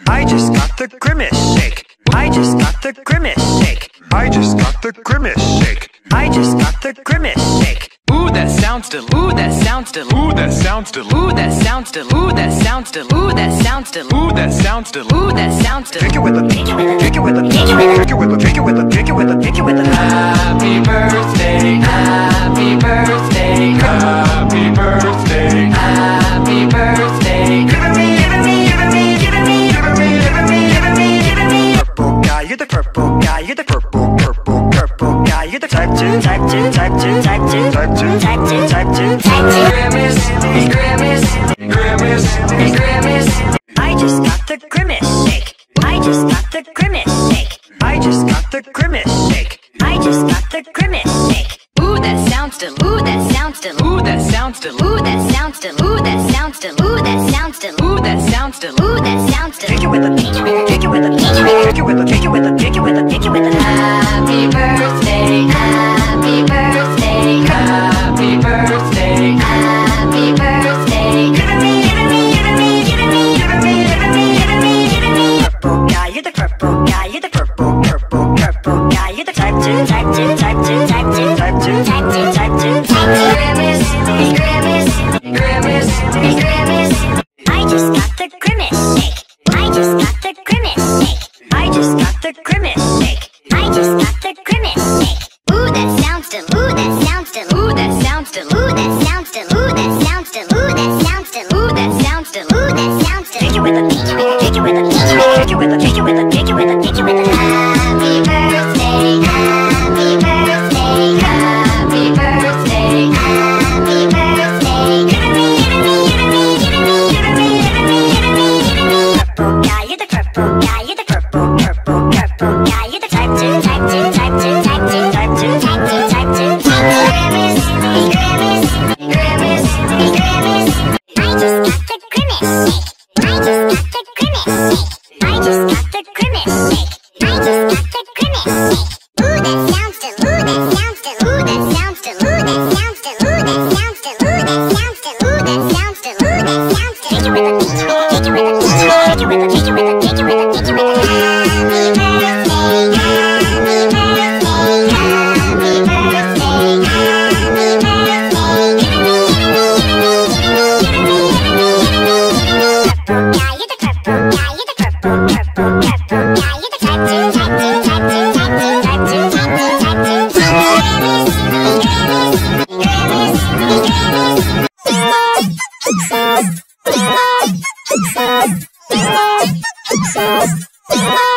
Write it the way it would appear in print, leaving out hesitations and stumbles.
I just got the Grimace shake. I just got the Grimace shake. I just got the Grimace shake. I just got the Grimace shake. Ooh, that sounds del. Ooh, that sounds del. Ooh, that sounds del. Ooh, that sounds del. Ooh, that sounds del. Ooh, that sounds del. Ooh, that sounds del. Ooh, that sounds del. Pick it with a pick it with a pick it with a pick it with a pick it with a pick it with a pick it with a. Happy birthday, happy birthday, happy birthday, happy birthday. Giving me, giving me, giving me, giving me, giving me, giving me, giving me, giving me. Purple guy, you're the purple guy, you're the purple guy, you're the type 2, type 2, type 2, type 2, type 2, type 2, type 2, type 2. Grimace, Grimace, Grimace, Grimace. I just got the Grimace shake. I just got the Grimace shake. I just got the Grimace shake. I just got the Grimace shake. Ooh, that sounds del. Ooh, that sounds del. Ooh, that sounds del. Ooh, that sounds del. Ooh, that sounds del. Ooh, that sounds del. Ooh, that sounds del. Ooh, that sounds del. Pick it with a pick it with a pick it with a pick it with a pick it with a pick it with a pick it with a. Happy birthday, happy birthday, happy birthday, happy birthday. Giving me, giving me, giving me, giving me, giving me, giving me, giving me, giving me. Purple guy, you're the purple guy, you're the purple guy, you're the type 2, type 2, type 2, type 2, type 2, type 2, type 2, type 2. Grimace, Grimace, Grimace, Grimace. I just got the Grimace shake. I just got the Grimace shake. I just got the Grimace shake. I just got the Grimace shake. Ooh, that sounds del. Ooh, that sounds del. Ooh, that sounds del. Ooh, that sounds del. Ooh, that sounds del. Ooh, that sounds del. Ooh, that sounds del. Ooh, that sounds del. Pick it with a pick it with a pick it with a pick it with a pick it with a pick it with a pick it with a. Happy birthday, happy birthday, happy birthday, happy birthday. Giving me, giving me, giving me, giving me, giving me, giving me, giving me, giving me. Purple guy, you're the purple guy, you're the purple guy, you're the type 2, type 2, type 2, type 2, type 2, type 2, type 2, type 2. Grimace, Grimace, Grimace, Grimace. I just got the Grimace shake. I just got the Grimace shake. I just got the Grimace shake. I just got the Grimace shake. Ooh, that sounds del. Ooh, that sounds del. Ooh, that sounds del. Ooh, that sounds del. Ooh, that sounds del. Ooh, that sounds del. Ooh, that sounds del. Ooh, that sounds del. Pick it with a pick it with a pick it with a pick it with a pick it with a pick it with a pick it with a. Happy birthday, happy birthday, happy birthday. Giving me, giving me, giving me, giving me, giving me, giving me, giving me. Purple guy, you're the purple guy, you're the purple guy, you're the type 2, type 2, type 2, type 2, type 2, type 2, type 2, type 2. Grimace, Grimace, Grimace, Grimace.